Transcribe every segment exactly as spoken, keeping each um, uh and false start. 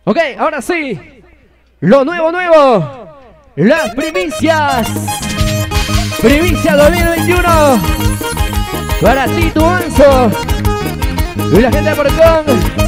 Ok, ahora sí. Lo nuevo, nuevo. Las primicias. Primicia dos mil veintiuno. Para ti, tu Anzo. Y la gente de Porcón.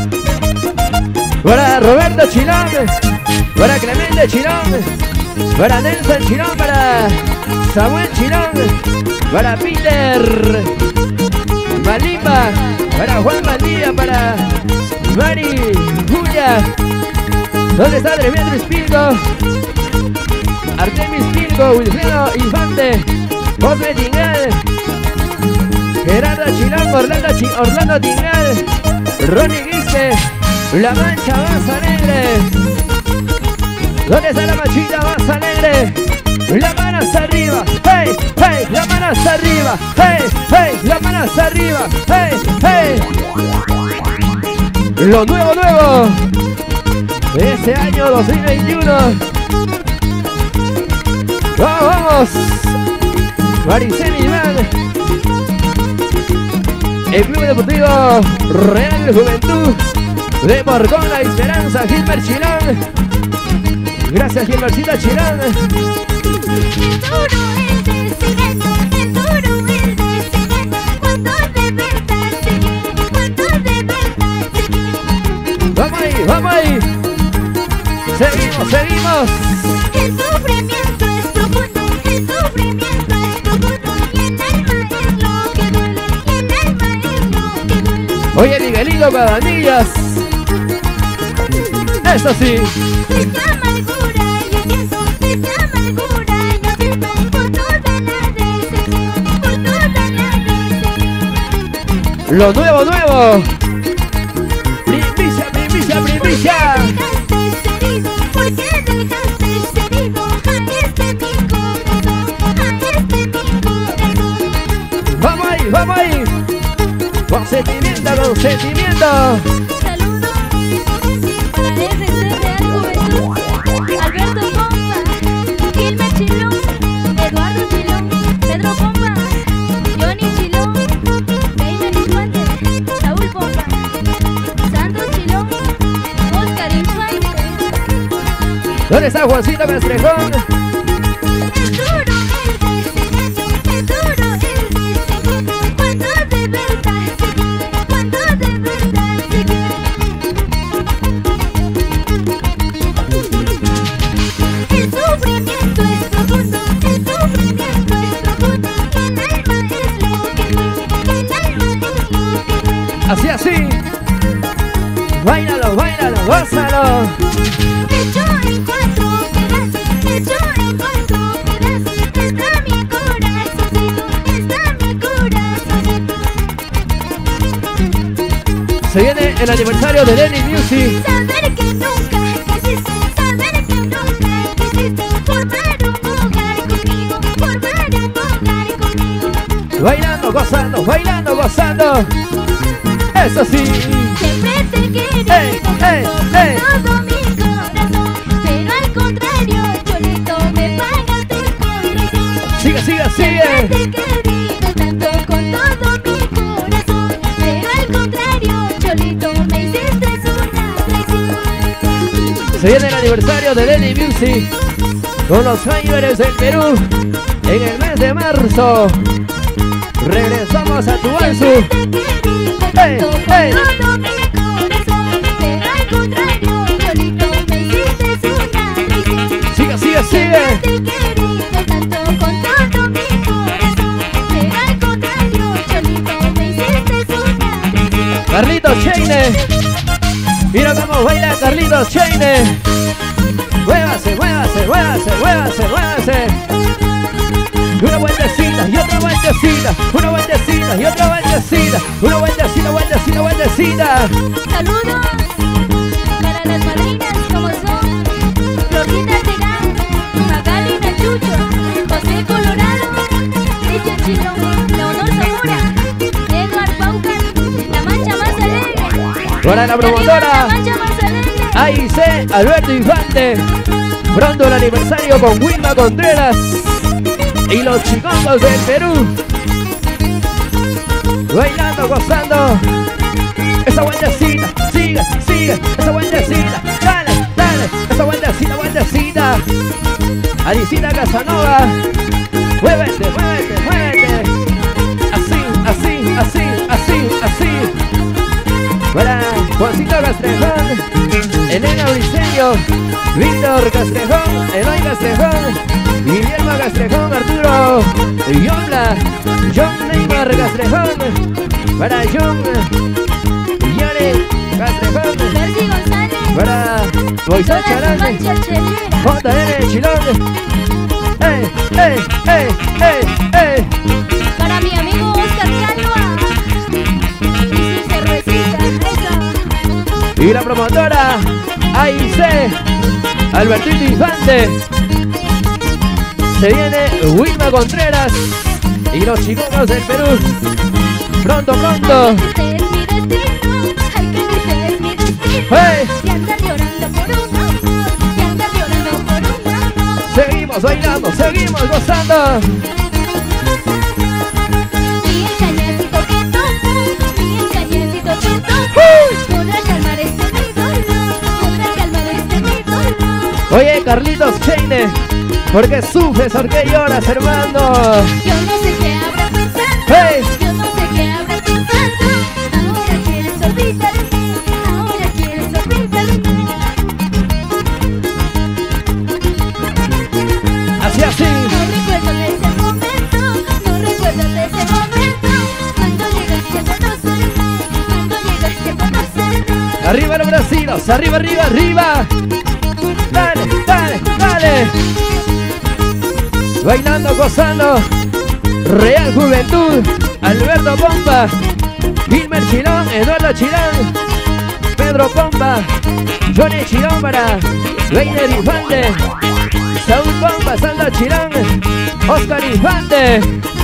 Para Roberto Chilón. Para Clemente Chilón. Para Nelson Chilón. Para Samuel Chilón. Para Peter Malimba. Para Juan Maldía. Para Mari Julia. ¿Dónde está Tremendo Espíritu? Artemis Pilgo, Wilfredo Infante, José Tingal, Gerardo Chilón, Orlando, Ch Orlando Tingal, Ronnie Guiste, La Mancha Baza Alegre. ¿Dónde está la machita Baza Alegre? La mano hasta arriba, hey, hey, la mano hasta arriba, hey, hey, la mano hasta arriba, hey, hey. Lo nuevo, nuevo de este año dos mil veintiuno. ¡Vamos, vamos! Maricel Iván. El Club Deportivo Real Juventud de Porcón La Esperanza, Gilbert Chilón. Gracias, Gilbertita Chilón. ¡Vamos ahí, vamos ahí! ¡Seguimos, seguimos! El sufrimiento es profundo, el sufrimiento es profundo, y el alma es lo que duele, y el alma es lo que duele. Oye, Miguelito Cabanillas. Eso sí. Esta amargura yo siento, esta amargura yo siento, por toda la decepción, por toda la decepción. Lo nuevo, nuevo. Primicia, primicia, primicia. ¿Por qué dejaste herido a este mi corazón, a este mi corazón? Vamos ahí, vamos ahí. Con sentimiento, con sentimiento. Saludos para el R C Real Juventud, Alberto Pompa, Gilmer Chilón, Eduardo Chilón, Pedro Pompa, Johnny Chilón, Neymar Infante, Saúl Pompa, Sandro Chilón, Oscar Infante. ¿Dónde está Juancito Castrejón? Es duro el desengaño, es duro el desengaño, cuando de verdad se quiere, cuando de verdad se quiere. El sufrimiento es profundo, el sufrimiento es profundo, y el alma es lo que duele, el alma es lo que duele. Así, así. Báilalo, báilalo, gózalo. Hecho en cuatro pedazos, hecho en cuatro pedazos, está mi corazoncito, está mi corazoncito. Se viene el aniversario de Lenny Music. Saber que nunca quisiste, saber que nunca quisiste formar un hogar conmigo, formar un hogar conmigo. Bailando, gozando, bailando, gozando. Eso sí. Siempre te he querido Hey, hey, tanto hey. con todo mi corazón, pero al contrario, Cholito, me pagaste con traición. Sigue, sigue, Siempre te sigue. he querido tanto con todo mi corazón, pero al contrario, Cholito, me hiciste una traición. Se viene el aniversario de Lenny Music con los Jaivers del Perú en el mes de marzo. Regresamos a tu Anzu. Hey, Hey, hey. hey. Todo mi corazón, pero al contrario, Cholito, me hiciste una traición. Sigue, sigue, sigue. Te he querido tanto con todo mi corazón, pero al contrario, Cholito, me hiciste una traición. Carlitos Cheine. Mira cómo baila Carlitos Cheine. Muévase, muévase, muévase, muévase, muévase. Una vueltecita y otra vueltecita. Una vueltecita y otra vueltecita. Una vueltecita, vueltecita, vueltecita. Saludos para las madrinas como son Florita Tegán, Magali Nachucho, José Colorado, Richard Chilón, Leonor Zamora, Edward Paucar, La Mancha Más Alegre. Para la promotora La Mancha Más Alegre. A I C Alberto Infante. Pronto el aniversario con Wilma Contreras y los chicongos del Perú. Bailando, gozando. Esa vueltecita, sigue, sigue, esa vueltecita. Dale, Alicita Casanova. Muévete, muévete, muévete. Así, así, así, así, así. Para Juancito Castrejón, Elena Briceño, Víctor Castrejón, Eloy Castrejón, Guillermo Castrejón, Arturo Yomla, John Neymar Castrejón, para John Yare Castrejón, Bercy González. para Moisés Toda su Charante, mancha chelera. J N Chilón. ¡Ey, ey, ey, ey, ey! Para mi amigo Oscar Calva. Y su cervecita, eso. Y la promotora A I C, Albertito Infante. Se viene Wilma Contreras y los chicos del Perú. Pronto, pronto. Este es mi destino. Ay, que este es mi destino. ¡Hey! Y andan llorando por un amor. Y andan llorando por un amor. Seguimos bailando, seguimos gozando. Mi engañecito que tomo. Mi engañecito que tomo. Podrá calmar este mi dolor. Podrá calmar este mi dolor. Oye, Carlitos Cheine, ¿por qué sufres? ¿Por qué lloras, hermano? Yo no sé qué habrá pensado. ¡Hey! Yo no sé qué habrá pensado. Ahora quieres olvidarme. Ahora quieres olvidarme. Así, así. No recuerdo de ese momento. No recuerdo de ese momento. Cuando llegaste a conocerme. Cuando llegaste a conocerme. Arriba los brasilos, arriba, arriba, arriba. Dale, dale, dale. Bailando, gozando. Real Juventud, Alberto Pompa, Wilmer Chilón, Eduardo Chilón, Pedro Pompa, Johnny Chilón para Weiner Infante, Saúl Pompa, Sandra Chilón, Oscar Infante.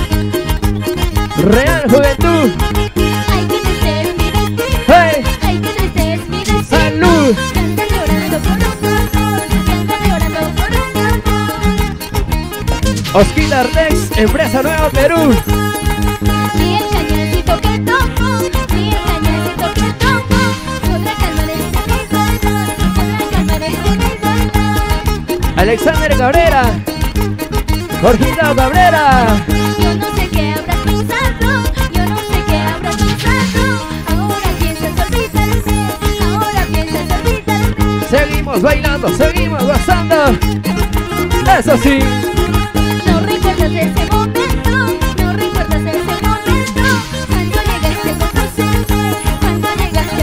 Real Juventud. Ay, que este es mi destino. ¡Hey! Ay, que este es mi destino. ¡Salud! Que andan llorando por un amor. Que andan llorando por un amor. Osquita Arlex, Empresa Nuevo Perú. Mi engañecito que tomo. Mi engañecito que tomo. Podrá calmar este mi dolor. Podrá calmar este mi dolor. Alexander Cabrera, Jorgito Cabrera. Yo no sé qué habrás pensado. Yo no sé qué habrás pensado. Ahora piensas olvidarme. Ahora piensas olvidarme. Seguimos bailando, seguimos gozando. Eso sí. No recuerdas ese momento. No recuerdas ese momento. Cuando llegaste a conocerme. Cuando llegaste a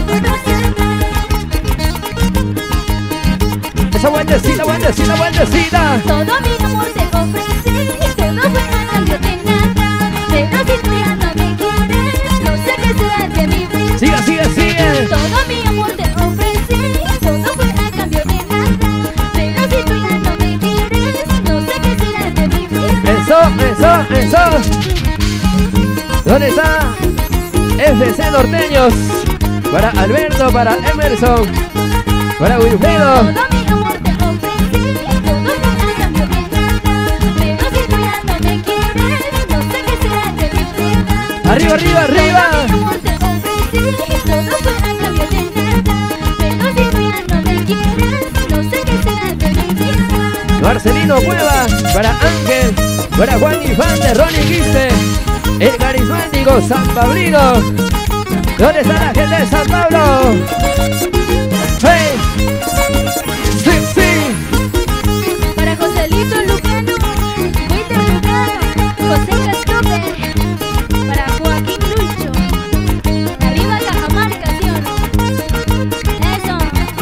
conocerme. Esa vueltecita, vueltecita, vueltecita. Todo mi amor te ofrecí. Todo fue a cambio de nada. Pero si tú ya no me quieres, no sé qué será de mi vida. Sigue, sigue, sigue. Todo mi amor te ofrecí. Todo fue a cambio de nada. Pero si tú ya no me quieres, no sé qué será de mi vida. Eso, eso, eso. ¿Dónde está? F C Norteños. Para Alberto, para Emerson, para Wilfredo. Todo mi amor te ofrecí. Todo fue a cambio de nada. Pero si tú ya no me quieres, no sé qué será de mi vida. Arriba, arriba, arriba. Todo mi amor te ofrecí. Todo fue a cambio de nada. Pero si tú ya no me quieres, no sé qué será de mi vida. Marcelino Cueva, para Ángel, para Juan Infante, Ronnie Quiste, el carismático San Pablino. ¿Dónde está la gente de San Pablo? ¡Hey! ¡Sí, sí! Para Joselito Lucano, Wilder Lucano, José Castrope, para Joaquín Lucho, arriba Cajamarca, ¿sí o no? Eso.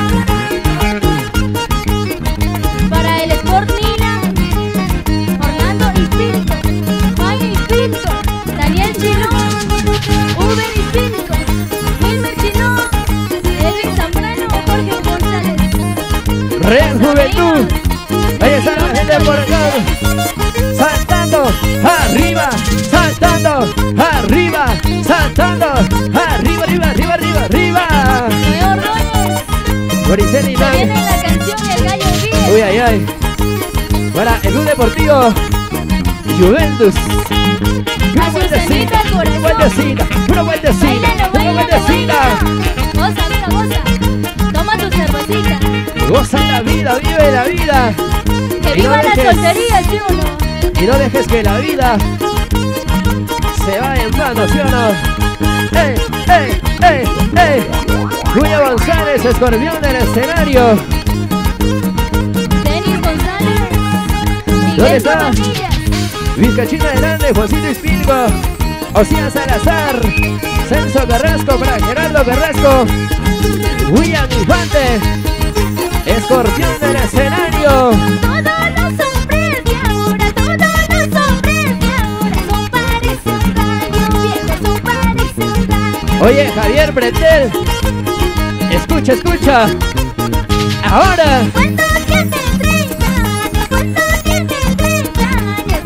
Para el Sport Milan, Orlando y Pilco, Juan y Pilco, Daniel Chilón, Uber y Pilco, Wilmer Chilón, Edwin Zambrano, Jorge González. Real Juventud. Ahí está la gente por acá. Saltando, arriba, saltando, arriba, saltando, arriba, arriba, arriba, arriba, arriba. Noé Ordóñez, Boriceli se Lang. viene la canción El Gallo Vive. Uy, ay, ay. Para el Club Deportivo Juventus. Una vueltecita, Azucenita, corazón. vueltecita, una vueltecita, Bailalo, una bailalo, vueltecita. bailalo. Goza, amiga, goza. Toma tu cervecita. Goza la vida, vive la vida. Que Y no ¡Viva la dejes- soltería, sí o no! Y no dejes que la vida se vaya en vano, ¿sí o no? ¡Ey, ey, ey, ey! Julio González, escorpión del escenario. Denis González. ¿Dónde Miguel está? Bonilla. Vizcachita Grande, Juancito Espíritu, Osías Salazar, Celso Carrasco para Gerardo Carrasco, William Infante, escorpión del escenario. Todos los hombres de ahora, todos los hombres de ahora son parece un rayo, viejo, son parece un rayo. Oye, Javier Bretel, escucha, escucha. Ahora, ¿Cuántos tiene treinta años? ¿Cuántos tiene treinta años?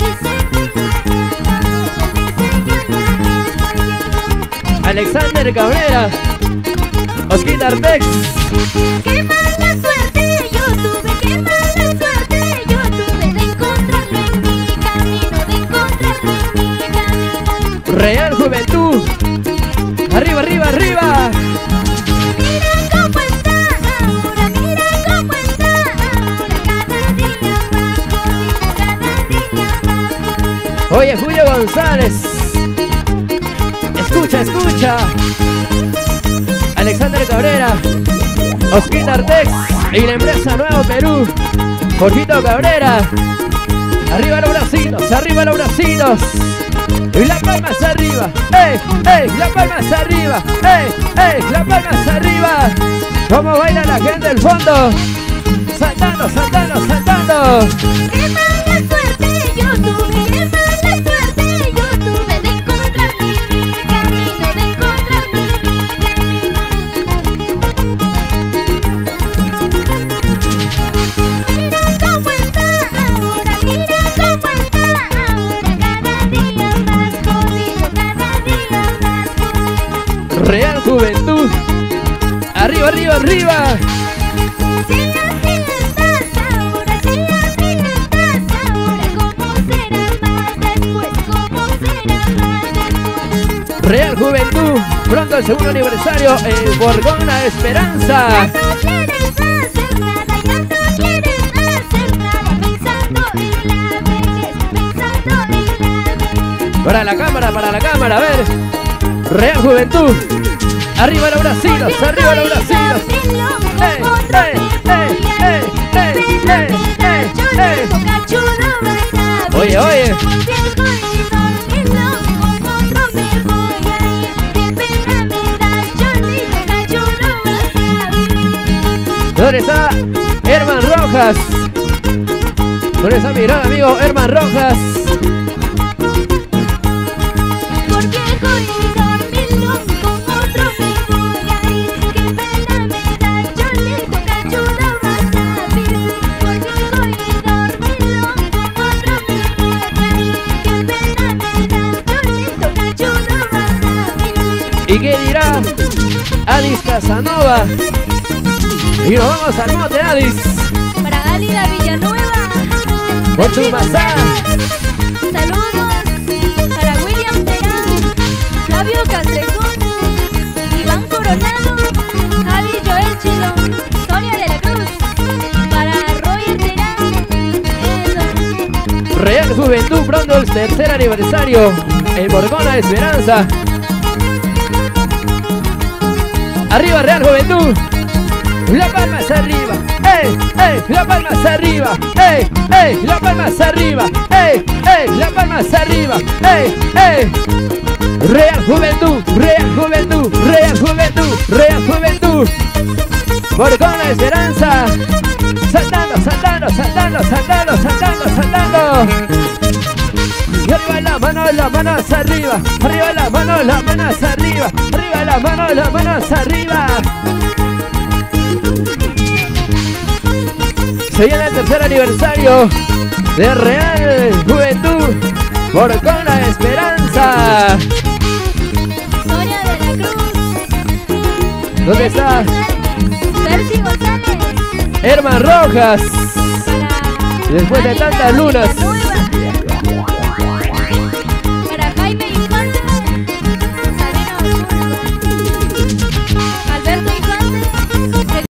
Dice Alexander Cabrera, Osquita Arbex, qué mala suerte yo tuve, qué mala suerte yo tuve de encontrarlo en mi camino, de encontrarlo en mi camino. Real Juventud. Arriba, arriba, arriba. Mira cómo está ahora, mira cómo está ahora, cada día más jodido, cada día más jodido. Oye, Julio González, escucha, escucha. Alexander Cabrera, Osquita Artex y la empresa Nuevo Perú, Jorgito Cabrera. Arriba los bracitos, arriba los bracitos. Y las palmas arriba, ey, ey, las palmas arriba, ey, ey, las palmas arriba. ¿Cómo baila la gente del fondo? Saltando, saltando, saltando. Qué mala suerte yo tuve, qué mala suerte yo tuve de encontrarlo en mi camino, de encontrarlo en mi camino. Mira cómo está ahora, mira cómo está ahora, cada día más jodido, cada día más jodido. Real Juventud. Arriba, arriba, arriba. Si así estás ahora, si así estás ahora, ¿cómo será más después? ¿Cómo será más después? Real Juventud. Pronto el segundo aniversario en Borgona Esperanza. Ya no quieres hacer nada, ya no quieres hacer nada, pensando en la vejez, pensando en la vejez. Para la cámara, para la cámara, a ver. Real Juventud. Arriba los bracitos, arriba los bracitos. ¡Ey, ey, ey, ey, ey, ey, ey, ey! Oye, oye. ¿Dónde está Herman Rojas? ¿Dónde está mi gran amigo Herman Rojas? ¿Y qué dirá Adis Casanova? Y nos vamos al monte, Adis. Para Álida Villanueva, Por tu masá. saludos para William Terán, Flavio Castrejón, Iván Coronado, Javi Joel Chilón, Sonia de la Cruz, para Roger Terán, eso. Real Juventud, pronto el tercer aniversario en Borgona Esperanza. Arriba Real Juventud. La palmas arriba, ey, ey, la palmas arriba, ey, ey, la palmas arriba, ey, ey, la palmas arriba, ey, ey. Real Juventud, Real Juventud, Real Juventud, Real Juventud. Borgona Esperanza. Saltando, saltando, saltando, saltando, saltando, saltando. Y arriba las manos, las manos arriba, arriba las manos, las manos arriba, arriba las manos, las manos arriba. Se viene el tercer aniversario de Real Juventud Borgona Esperanza. Sonia de la Cruz. ¿Dónde está Percy González. Herman Rojas? Para Después de Álida tantas lunas. Villanueva.